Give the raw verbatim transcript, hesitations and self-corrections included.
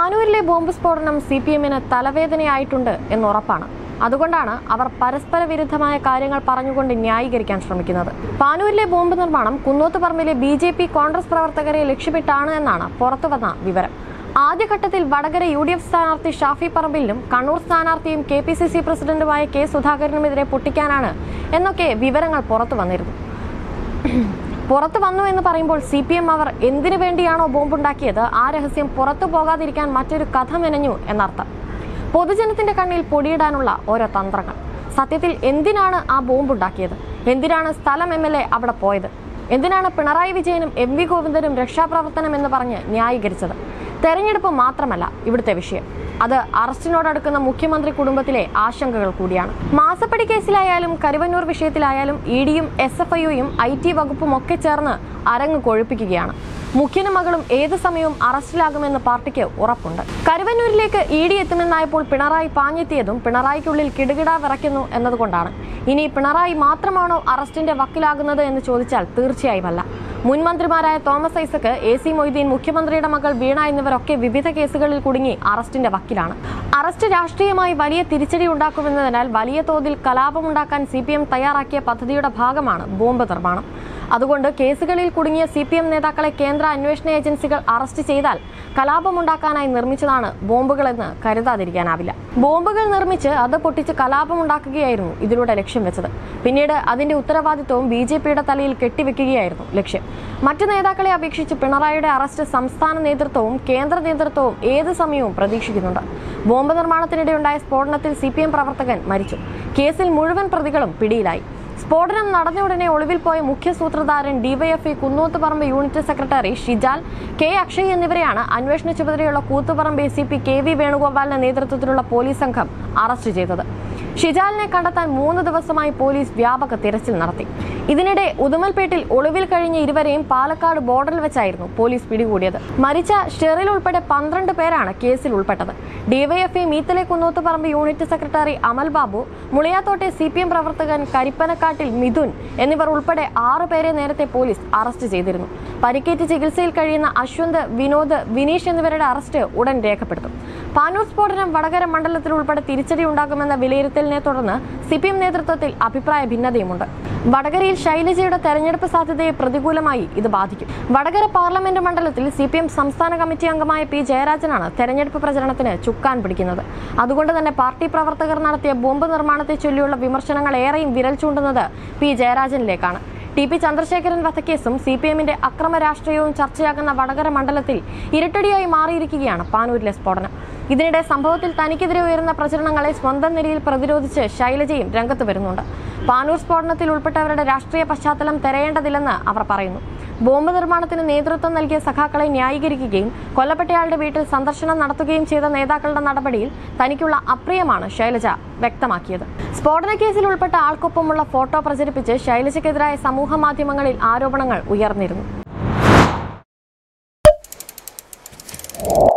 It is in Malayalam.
പാനൂരിലെ ബോംബ് സ്ഫോടനം സി പി എമ്മിന് തലവേദനയായിട്ടുണ്ട് എന്നുറപ്പാണ്. അതുകൊണ്ടാണ് അവർ പരസ്പര വിരുദ്ധമായ കാര്യങ്ങൾ പറഞ്ഞുകൊണ്ട് ന്യായീകരിക്കാൻ ശ്രമിക്കുന്നത്. പാനൂരിലെ ബോംബ് നിർമ്മാണം കുന്നോത്തുപറമ്പിലെ ബി ജെ പി കോൺഗ്രസ് പ്രവർത്തകരെ ലക്ഷ്യമിട്ടാണ് എന്നാണ് പുറത്തുവന്ന വിവരം. ആദ്യഘട്ടത്തിൽ വടകര യു ഡി എഫ് സ്ഥാനാർത്ഥി ഷാഫി പറമ്പിലിനും കണ്ണൂർ സ്ഥാനാർത്ഥിയും കെ പി സി സി പ്രസിഡന്റുമായ കെ സുധാകരനുമെതിരെ പൊട്ടിക്കാനാണ് എന്നൊക്കെ വിവരങ്ങൾ പുറത്തു വന്നിരുന്നു. പുറത്തു വന്നു എന്ന് പറയുമ്പോൾ സി പി എം അവർ എന്തിനു വേണ്ടിയാണോ ബോംബുണ്ടാക്കിയത് ആ രഹസ്യം പുറത്തു പോകാതിരിക്കാൻ മറ്റൊരു കഥ മെനഞ്ഞു എന്നർത്ഥം. പൊതുജനത്തിന്റെ കണ്ണിൽ പൊടിയിടാനുള്ള ഓരോ തന്ത്രങ്ങൾ. സത്യത്തിൽ എന്തിനാണ് ആ ബോംബുണ്ടാക്കിയത്? എന്തിനാണ് സ്ഥലം എം എൽ എ അവിടെ പോയത്? എന്തിനാണ് പിണറായി വിജയനും എം വി ഗോവിന്ദനും രക്ഷാപ്രവർത്തനം എന്ന് പറഞ്ഞ് ന്യായീകരിച്ചത്? തെരഞ്ഞെടുപ്പ് മാത്രമല്ല ഇവിടുത്തെ വിഷയം, അത് അറസ്റ്റിനോടടുക്കുന്ന മുഖ്യമന്ത്രി കുടുംബത്തിലെ ആശങ്കകൾ കൂടിയാണ്. മാസപ്പടി കേസിലായാലും കരുവന്നൂർ വിഷയത്തിലായാലും ഇ ഡിയും എസ് എഫ് ഐയും ഐ ടി വകുപ്പും ഒക്കെ ചേർന്ന് അരങ്ങ് കൊഴുപ്പിക്കുകയാണ്. മുഖ്യനും മകളും ഏത് സമയവും അറസ്റ്റിലാകുമെന്ന് പാർട്ടിക്ക് ഉറപ്പുണ്ട്. കരുവന്നൂരിലേക്ക് ഇ ഡി എത്തുമെന്നായപ്പോൾ പിണറായി പാഞ്ഞെത്തിയതും പിണറായിക്കുള്ളിൽ കിടുകിടാ വിറയ്ക്കുന്നു എന്നതുകൊണ്ടാണ്. ഇനി പിണറായി മാത്രമാണോ അറസ്റ്റിന്റെ വക്കിലാകുന്നത് എന്ന് ചോദിച്ചാൽ തീർച്ചയായുമല്ല. മുൻ മന്ത്രിമാരായ തോമസ് ഐസക്, എ സി മൊയ്തീൻ, മുഖ്യമന്ത്രിയുടെ മകൾ വീണ എന്നിവരൊക്കെ വിവിധ കേസുകളിൽ കുടുങ്ങി അറസ്റ്റിന്റെ വക്കിലാണ്. അറസ്റ്റ് രാഷ്ട്രീയമായി വലിയ തിരിച്ചടി ഉണ്ടാക്കുമെന്നതിനാൽ വലിയ തോതിൽ കലാപമുണ്ടാക്കാൻ സി പി എം തയ്യാറാക്കിയ പദ്ധതിയുടെ ഭാഗമാണ് ബോംബ് നിർമ്മാണം. അതുകൊണ്ട് കേസുകളിൽ കുടുങ്ങിയ സി പി എം നേതാക്കളെ കേന്ദ്ര അന്വേഷണ ഏജൻസികൾ അറസ്റ്റ് ചെയ്താൽ കലാപമുണ്ടാക്കാനായി നിർമ്മിച്ചതാണ് ബോംബുകളെന്ന് കരുതാതിരിക്കാനാവില്ല. ബോംബുകൾ നിർമ്മിച്ച് അത് പൊട്ടിച്ച് കലാപമുണ്ടാക്കുകയായിരുന്നു ഇതിലൂടെ ലക്ഷ്യം വെച്ചത്. പിന്നീട് അതിന്റെ ഉത്തരവാദിത്വവും ബി ജെ പിയുടെ തലയിൽ കെട്ടിവെക്കുകയായിരുന്നു ലക്ഷ്യം. മറ്റു നേതാക്കളെ അപേക്ഷിച്ച് പിണറായിയുടെ അറസ്റ്റ് സംസ്ഥാന നേതൃത്വവും കേന്ദ്ര നേതൃത്വവും ഏത് സമയവും പ്രതീക്ഷിക്കുന്നുണ്ട്. ബോംബ് നിർമ്മാണത്തിനിടെയുണ്ടായ സ്ഫോടനത്തിൽ സി പി എം പ്രവർത്തകൻ മരിച്ചു. കേസിൽ മുഴുവൻ പ്രതികളും പിടിയിലായി. സ്ഫോടനം നടന്ന ഉടനെ ഒളിവിൽ പോയ മുഖ്യ സൂത്രധാരൻ DYFI Kunnothuparamba unit secretary Shijal, K Akshay എന്നിവരെയാണ് അന്വേഷണ ചുമതലയുള്ള Koothuparamba A C P K V വേണുഗോപാലിന്റെ നേതൃത്വത്തിലുള്ള പോലീസ് സംഘം അറസ്റ്റ് ചെയ്തത്. ഷിജാലിനെ കണ്ടെത്താൻ മൂന്ന് ദിവസമായി പോലീസ് വ്യാപക തിരച്ചിൽ നടത്തി. ഇതിനിടെ ഉദുമൽപേട്ടിൽ ഒളിവിൽ കഴിഞ്ഞ ഇരുവരെയും പാലക്കാട് ബോർഡറിൽ വെച്ചായിരുന്നു പോലീസ് പിടികൂടിയത്. മരിച്ച ഷെറിൽ ഉൾപ്പെടെ പന്ത്രണ്ട് പേരാണ് കേസിൽ ഉൾപ്പെട്ടത്. DYFI Meethale Kunnothuparamba unit secretary Amal Babu, മുളിയാത്തോട്ടെ സി പി എം പ്രവർത്തകൻ കരിപ്പനക്കാട്ടിൽ മിഥുൻ എന്നിവർ ഉൾപ്പെടെ ആറു പേരെ നേരത്തെ പോലീസ് അറസ്റ്റ് ചെയ്തിരുന്നു. പരിക്കേറ്റ് ചികിത്സയിൽ കഴിയുന്ന അശ്വന്ത്, വിനോദ്, വിനീഷ് എന്നിവരുടെ അറസ്റ്റ് ഉടൻ രേഖപ്പെടുത്തും. പാനൂർ സ്ഫോടനം വടകര മണ്ഡലത്തിൽ ഉൾപ്പെടെ തിരിച്ചടി ഉണ്ടാകുമെന്ന വിലയിരുത്തലിനെ തുടർന്ന് സി പി എം നേതൃത്വത്തിൽ അഭിപ്രായ ഭിന്നതയുമുണ്ട്. വടകരയിൽ ശൈലജയുടെ തെരഞ്ഞെടുപ്പ് സാധ്യതയെ പ്രതികൂലമായി ഇത് ബാധിക്കും. വടകര പാർലമെന്റ് മണ്ഡലത്തിൽ സി പി എം സംസ്ഥാന കമ്മിറ്റി അംഗമായ പി ജയരാജനാണ് തെരഞ്ഞെടുപ്പ് പ്രചരണത്തിന് ചുക്കാൻ പിടിക്കുന്നത്. അതുകൊണ്ട് തന്നെ പാർട്ടി പ്രവർത്തകർ നടത്തിയ ബോംബ് നിർമ്മാണത്തെ ചൊല്ലിയുള്ള വിമർശനങ്ങൾ ഏറെയും വിരൽ ചൂണ്ടുന്നത് പി ജയരാജനിലേക്കാണ്. ടി പി ചന്ദ്രശേഖരൻ വധക്കേസും സി പി എമ്മിന്റെ അക്രമ രാഷ്ട്രീയവും ചർച്ചയാകുന്ന വടകര മണ്ഡലത്തിൽ ഇരട്ടടിയായി മാറിയിരിക്കുകയാണ് പാനൂരിലെ സ്ഫോടനം. ഇതിനിടെ സംഭവത്തിൽ തനിക്കെതിരെ ഉയർന്ന പ്രചരണങ്ങളെ സ്വന്തം നിലയിൽ പ്രതിരോധിച്ച് ശൈലജയും രംഗത്ത് വരുന്നുണ്ട്. പാനൂർ സ്ഫോടനത്തിൽ ഉൾപ്പെട്ടവരുടെ രാഷ്ട്രീയ പശ്ചാത്തലം തിരയേണ്ടതില്ലെന്ന് അവർ പറയുന്നു. ബോംബ് നിർമ്മാണത്തിന് നേതൃത്വം നൽകിയ സഖാക്കളെ ന്യായീകരിക്കുകയും കൊല്ലപ്പെട്ടയാളുടെ വീട്ടിൽ സന്ദർശനം നടത്തുകയും ചെയ്ത നേതാക്കളുടെ നടപടിയിൽ തനിക്കുള്ള അപ്രിയമാണ് ശൈലജ വ്യക്തമാക്കിയത്. സ്ഫോടന കേസിൽ ഉൾപ്പെട്ട ആൾക്കൊപ്പമുള്ള ഫോട്ടോ പ്രചരിപ്പിച്ച് ശൈലജയ്ക്കെതിരായ സമൂഹ മാധ്യമങ്ങളിൽ ആരോപണങ്ങൾ ഉയർന്നിരുന്നു.